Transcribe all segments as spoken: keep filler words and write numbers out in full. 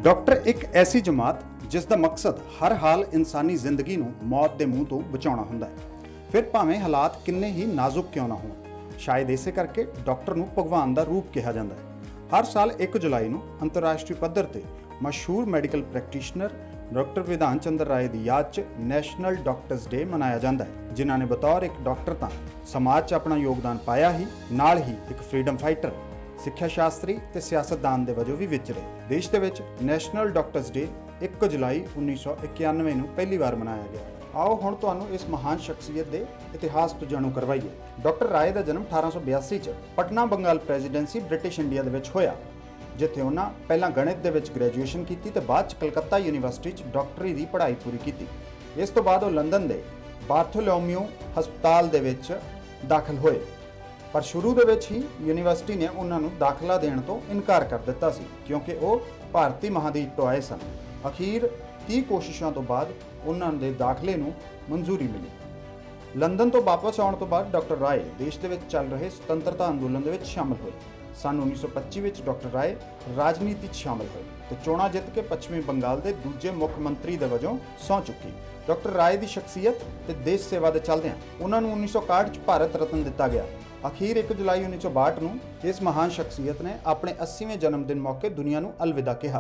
Doctor एक ऐसी जमात जिसका मकसद हर हाल इंसानी जिंदगी नूं मौत के मूँह तो बचाना हुंदा है, फिर भावें हालात किन्ने ही नाजुक क्यों ना होण। शायद इसे करके डॉक्टर नूं भगवान का रूप कहा जाता है। हर साल एक जुलाई नूं अंतरराष्ट्रीय पद्धर ते मशहूर medical practitioner doctor Bidhan Chandra राय की याद च नैशनल डॉक्टर्स डे मनाया जाता है, जिन्हां ने बतौर एक डॉक्टर तां समाज च अपना योगदान पाया ही, नाल ही एक फ्रीडम फाइटर, सिक्ख्या शास्त्री ते सियासतदान दे वजों भी विचरे। देश दे विच नैशनल डॉक्टर्स डे एक जुलाई उन्नीस सौ इक्यानवे नूं पहली बार मनाया गया। आओ हुण तुहानूं इस महान शख्सियत दे इतिहास तो जाणू करवाइए। डॉक्टर राय का जन्म अठारह सौ बयासी च Patna Bengal presidency British India दे विच होया, जिथे उन्हां पहलां गणित दे विच ग्रैजुएशन की ते बाद च कलकत्ता यूनीवर्सिटी च डॉक्टरी की पढ़ाई पूरी की। इस तो बाद वो लंदन के बार्थोलोम्यू हस्पताल दे विच दाखिल होए, पर शुरू दे विच ही यूनीवर्सिटी ने उन्होंने दाखला देने तो इनकार कर दिता सी, क्योंकि वो भारतीय महाद्वीप तो आए सन। अखीर तीह कोशिशों तो बाद उन्होंने दाखले नूं मंजूरी मिली। लंदन तो वापस आने तो बाद डॉक्टर राय देश दे विच चल रहे सुतंत्रता अंदोलन दे विच शामिल होए। सन उन्नीस सौ पच्ची विच डॉक्टर राय राजनीति शामिल होए तो चोणां जित के पश्चिमी बंगाल के दूजे मुख मंत्री दे वजों सौं चुकी। डॉक्टर राय की शख्सियत ते देश सेवा दे चलदिआं उन्होंने उन्नीस सौ इकाहठ च भारत रत्न दिता गया। अखीर एक जुलाई उन्नीस सौ बाहठ नूं इस महान शख्सियत ने अपने अस्सीवें जन्मदिन मौके दुनिया नूं अलविदा कहा।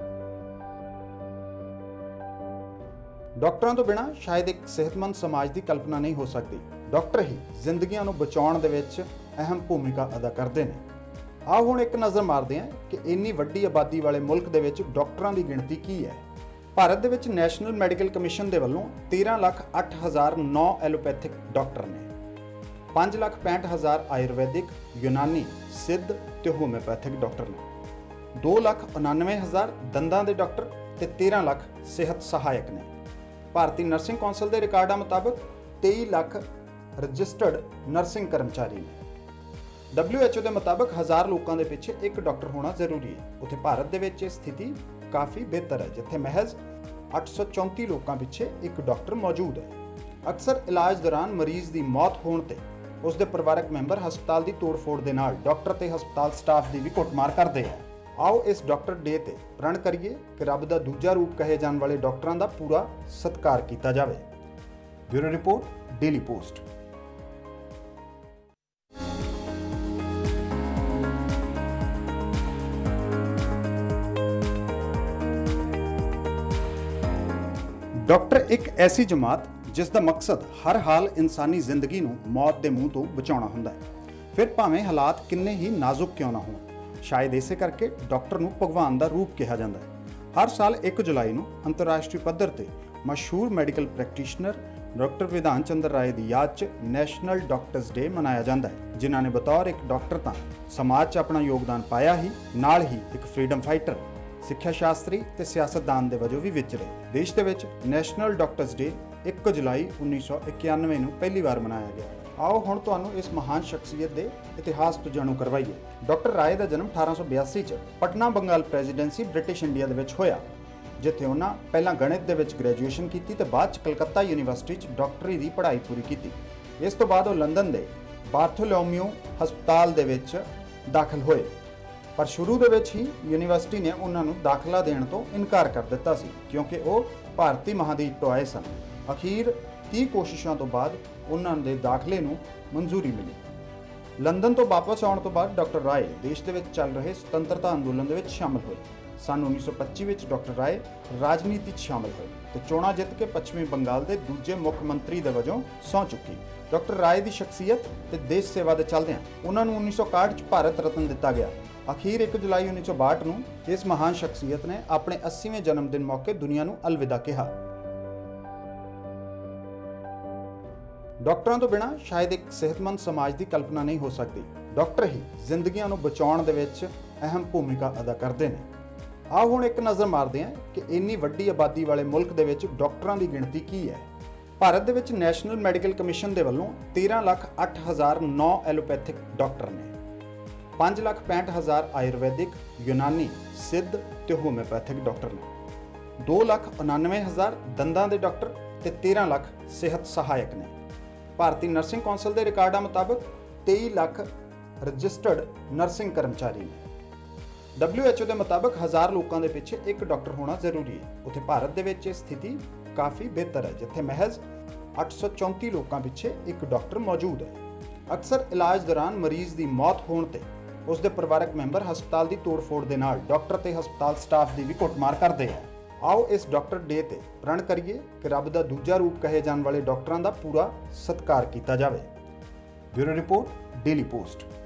डॉक्टरों तो बिना शायद एक सेहतमंद समाज की कल्पना नहीं हो सकती। डॉक्टर ही जिंदगियां नूं बचाउण दे विच अहम भूमिका अदा करते हैं। आओ हुण एक नज़र मारते हैं कि इन्नी वड्डी आबादी वाले मुल्क दे विच डॉक्टरों की गिणती की है। भारत दे विच नैशनल मैडिकल कमीशन दे वल्लों तेरह लख अठ हज़ार नौ एलोपैथिक डॉक्टर ने, पाँच लख पैंठ हज़ार आयुर्वैदिक, यूनानी, सिद्ध ते होम्योपैथिक डॉक्टर ने, दो लख उनानवे हज़ार दंदां दे डॉक्टर ते तेरह लख सेहत सहायक ने। भारतीय नर्सिंग कौंसल के रिकार्डों मुताबिक तेई लख रजिस्टर्ड नर्सिंग कर्मचारी ने। डब्ल्यू एच ओ के मुताबिक हज़ार लोगों के पिछे एक डॉक्टर होना जरूरी है। उत्थे भारत दे विच स्थिति काफ़ी बेहतर है, जिथे महज अठ सौ चौंती लोगों पिछे एक डॉक्टर मौजूद है। अक्सर इलाज दौरान मरीज की मौत होने ते उसके परिवारक मैंबर हस्पताल की तोड़ फोड़ के नाल डॉक्टर ते हस्पताल स्टाफ की भी कुटमार करते हैं। आओ इस डॉक्टर डे ते प्रण करिए कि रब का दूजा रूप कहे जाने वाले डॉक्टरों का पूरा सत्कार किया जाए। Bureau report, daily post. Doctor एक ऐसी जमात जिसका मकसद हर हाल इंसानी जिंदगी नूं मौत के मूँह तो बचाना हुंदा है, फिर भावें हालात किन्ने ही नाजुक क्यों ना होण। शायद इसे करके डॉक्टर नूं भगवान का रूप कहा जाता है। हर साल एक जुलाई नूं अंतरराष्ट्रीय पद्धर ते मशहूर medical practitioner doctor Bidhan Chandra राय की याद च नैशनल डॉक्टर्स डे मनाया जाता है, जिन्हां ने बतौर एक डॉक्टर तां समाज च अपना योगदान पाया ही, नाल ही एक फ्रीडम फाइटर, सिक्ख्या शास्त्री ते सियासतदान दे वजों भी विचरे। देश दे विच नैशनल डॉक्टर्स डे एक जुलाई उन्नीस सौ इक्यानवे नूं पहली बार मनाया गया। आओ हुण तुहानूं इस महान शख्सियत दे इतिहास तो जाणू करवाइए। डॉक्टर राय का जन्म अठारह सौ बयासी च Patna Bengal presidency British India दे विच होया, जिथे उन्हां पहलां गणित दे विच ग्रैजुएशन की ते बाद च कलकत्ता यूनीवर्सिटी च डॉक्टरी की पढ़ाई पूरी की। इस तो बाद वो लंदन के बार्थोलोम्यू हस्पताल दे विच दाखिल होए, पर शुरू दे विच ही यूनीवर्सिटी ने उन्होंने दाखला देने तो इनकार कर दिता सी, क्योंकि वो भारतीय महाद्वीप तो आए सन। अखीर तीह कोशिशों तो बाद उन्होंने दाखले नूं मंजूरी मिली। लंदन तो वापस आने तो बाद डॉक्टर राय देश दे विच चल रहे सुतंत्रता अंदोलन दे विच शामिल होए। सन उन्नीस सौ पच्ची विच डॉक्टर राय राजनीति शामिल होए तो चोणां जित के पश्चिमी बंगाल के दूजे मुख मंत्री दे वजों सौं चुकी। डॉक्टर राय की शख्सियत ते देश सेवा के चलदिआं उन्होंने उन्नीस सौ इकाहठ च भारत रत्न दिता गया। अखीर एक जुलाई उन्नीस सौ बाहठ नूं इस महान शख्सियत ने अपने अस्सीवें जन्मदिन मौके दुनिया नूं अलविदा कहा। डॉक्टरों तो बिना शायद एक सेहतमंद समाज की कल्पना नहीं हो सकती। डॉक्टर ही जिंदगियां नूं बचाउण दे विच अहम भूमिका अदा करते हैं। आओ हुण एक नज़र मारते हैं कि इन्नी वड्डी आबादी वाले मुल्क दे विच डॉक्टरों की गिणती की है। भारत दे विच नैशनल मैडिकल कमीशन दे वल्लों तेरह लख अठ हज़ार नौ एलोपैथिक डॉक्टर ने, पाँच लख पैंठ हज़ार आयुर्वैदिक, यूनानी, सिद्ध ते होम्योपैथिक डॉक्टर ने, दो लख उनानवे हज़ार दंदां दे डॉक्टर ते तेरह लख सेहत सहायक ने। भारतीय नर्सिंग कौंसल के रिकार्डों मुताबिक तेई लख रजिस्टर्ड नर्सिंग कर्मचारी ने, ਡਬਲਿਊ ਐਚ ਓ ਦੇ ਮੁਤਾਬਕ ਹਜ਼ਾਰ ਲੋਕਾਂ ਦੇ ਪਿੱਛੇ ਇੱਕ ਡਾਕਟਰ ਹੋਣਾ ਜ਼ਰੂਰੀ ਹੈ। ਉੱਥੇ ਭਾਰਤ ਦੇ ਵਿੱਚ ਇਹ ਸਥਿਤੀ ਕਾਫੀ ਬਿਹਤਰ ਹੈ, ਜਿੱਥੇ ਮਹਿਜ਼ ਅੱਠ ਸੌ ਚੌਂਤੀ ਲੋਕਾਂ ਪਿੱਛੇ ਇੱਕ ਡਾਕਟਰ ਮੌਜੂਦ ਹੈ। ਅਕਸਰ ਇਲਾਜ ਦੌਰਾਨ ਮਰੀਜ਼ ਦੀ ਮੌਤ ਹੋਣ ਤੇ ਉਸ ਦੇ ਪਰਿਵਾਰਕ ਮੈਂਬਰ ਹਸਪਤਾਲ ਦੀ ਤੋੜ-ਫੋੜ ਦੇ ਨਾਲ ਡਾਕਟਰ ਤੇ ਹਸਪਤਾਲ ਸਟਾਫ ਦੀ ਵੀ ਕੁੱਟਮਾਰ ਕਰਦੇ ਆ। ਆਓ ਇਸ ਡਾਕਟਰ ਡੇ ਤੇ ਪ੍ਰਣ ਕਰੀਏ ਕਿ ਰੱਬ ਦਾ ਦੂਜਾ ਰੂਪ ਕਹੇ ਜਾਣ ਵਾਲੇ ਡਾਕਟਰਾਂ ਦਾ ਪੂਰਾ ਸਤਿਕਾਰ ਕੀਤਾ ਜਾਵੇ। Bureau report, daily post.